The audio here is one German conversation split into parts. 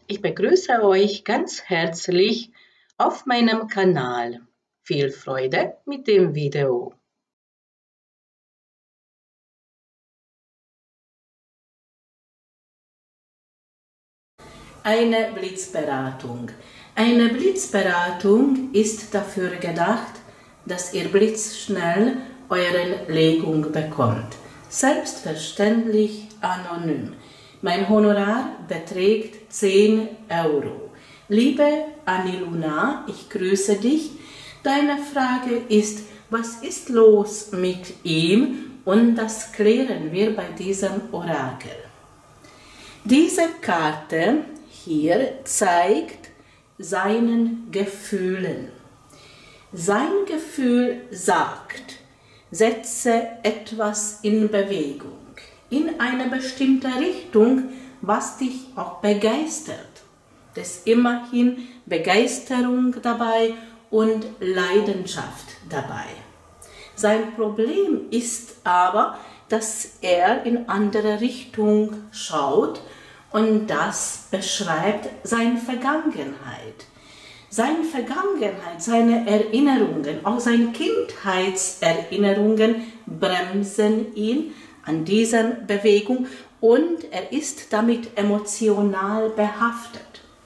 Ich begrüße euch ganz herzlich auf meinem Kanal. Viel Freude mit dem Video. Eine Blitzberatung. Eine Blitzberatung ist dafür gedacht, dass ihr blitzschnell eure Legung bekommt. Selbstverständlich anonym. Mein Honorar beträgt 10 Euro. Liebe Aniluna, ich grüße dich. Deine Frage ist, was ist los mit ihm? Und das klären wir bei diesem Orakel. Diese Karte hier zeigt seinen Gefühlen. Sein Gefühl sagt, setze etwas in Bewegung, in eine bestimmte Richtung, was dich auch begeistert. Es ist immerhin Begeisterung dabei und Leidenschaft dabei. Sein Problem ist aber, dass er in andere Richtung schaut und das beschreibt seine Vergangenheit. Seine Vergangenheit, seine Erinnerungen, auch seine Kindheitserinnerungen bremsen ihn an dieser Bewegung und er ist damit emotional behaftet.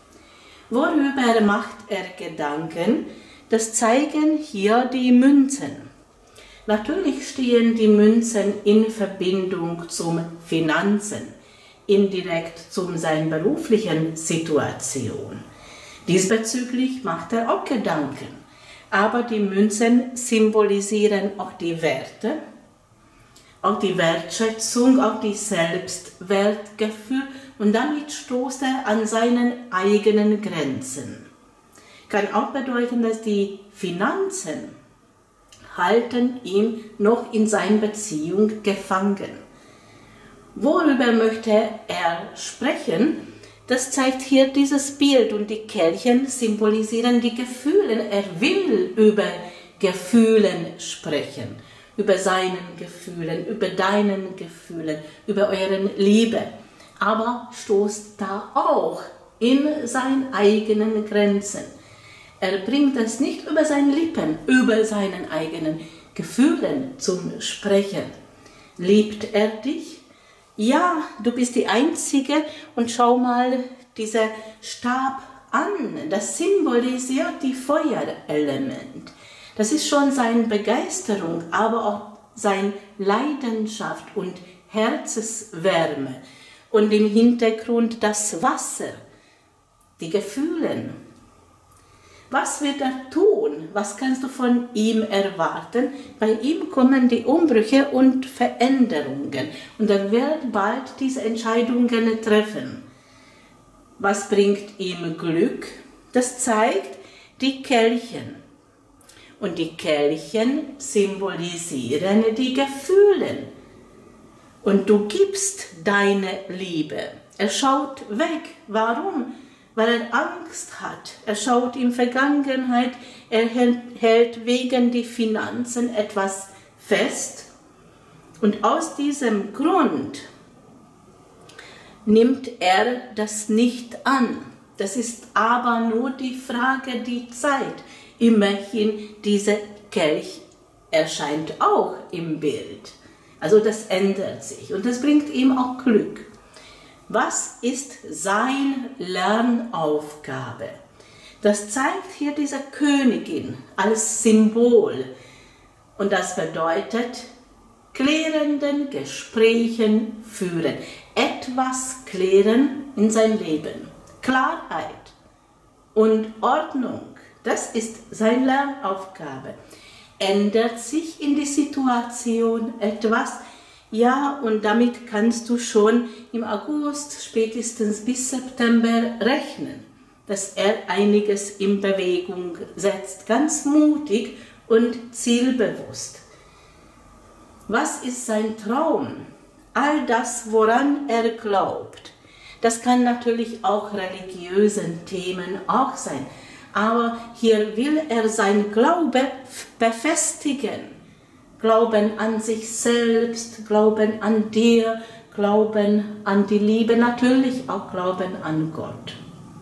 Worüber macht er Gedanken? Das zeigen hier die Münzen. Natürlich stehen die Münzen in Verbindung zum Finanzen, indirekt zu seiner beruflichen Situation. Diesbezüglich macht er auch Gedanken, aber die Münzen symbolisieren auch die Werte, auch die Wertschätzung, auch die Selbstwertgefühl und damit stoßt er an seinen eigenen Grenzen. Kann auch bedeuten, dass die Finanzen halten ihn noch in seiner Beziehung gefangen. Worüber möchte er sprechen? Das zeigt hier dieses Bild und die Kelchen symbolisieren die Gefühle. Er will über Gefühle sprechen, über seinen Gefühlen, über deinen Gefühlen, über euren Liebe. Aber stoßt da auch in seine eigenen Grenzen. Er bringt es nicht über seine Lippen, über seinen eigenen Gefühlen zum Sprechen. Liebt er dich? Ja, du bist die Einzige und schau mal dieser Stab an. Das symbolisiert die Feuerelement. Das ist schon seine Begeisterung, aber auch seine Leidenschaft und Herzenswärme. Und im Hintergrund das Wasser, die Gefühle. Was wird er tun? Was kannst du von ihm erwarten? Bei ihm kommen die Umbrüche und Veränderungen. Und er wird bald diese Entscheidungen treffen. Was bringt ihm Glück? Das zeigt die Kelchen. Und die Kelchen symbolisieren die Gefühle. Und du gibst deine Liebe. Er schaut weg. Warum? Weil er Angst hat. Er schaut in Vergangenheit, er hält wegen die Finanzen etwas fest. Und aus diesem Grund nimmt er das nicht an. Das ist aber nur die Frage der Zeit. Immerhin, dieser Kelch erscheint auch im Bild. Also das ändert sich und das bringt ihm auch Glück. Was ist seine Lernaufgabe? Das zeigt hier diese Königin als Symbol. Und das bedeutet, klärenden Gesprächen führen. Etwas klären in sein Leben. Klarheit und Ordnung, das ist seine Lernaufgabe. Ändert sich in die Situation etwas? Ja, und damit kannst du schon im August, spätestens bis September rechnen, dass er einiges in Bewegung setzt, ganz mutig und zielbewusst. Was ist sein Traum? All das, woran er glaubt. Das kann natürlich auch religiösen Themen auch sein, aber hier will er sein Glaube befestigen. Glauben an sich selbst, Glauben an dir, Glauben an die Liebe, natürlich auch Glauben an Gott.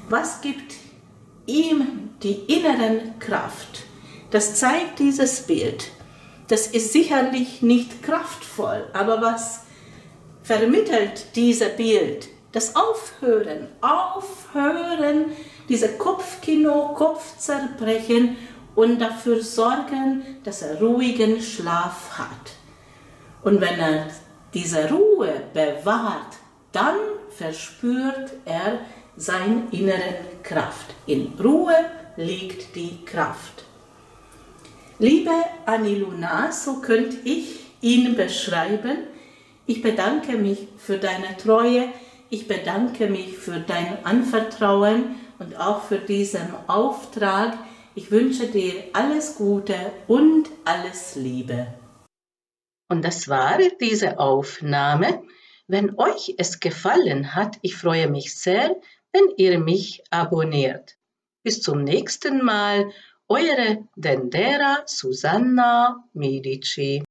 Was gibt ihm die inneren Kraft? Das zeigt dieses Bild. Das ist sicherlich nicht kraftvoll, aber was vermittelt dieses Bild? Das Aufhören, diese Kopfkino, Kopfzerbrechen und dafür sorgen, dass er ruhigen Schlaf hat. Und wenn er diese Ruhe bewahrt, dann verspürt er seine innere Kraft. In Ruhe liegt die Kraft. Liebe Aniluna, so könnte ich ihn beschreiben. Ich bedanke mich für deine Treue, ich bedanke mich für dein Anvertrauen und auch für diesen Auftrag. Ich wünsche dir alles Gute und alles Liebe. Und das war diese Aufnahme. Wenn euch es gefallen hat, ich freue mich sehr, wenn ihr mich abonniert. Bis zum nächsten Mal, eure Dendera Susanna Medici.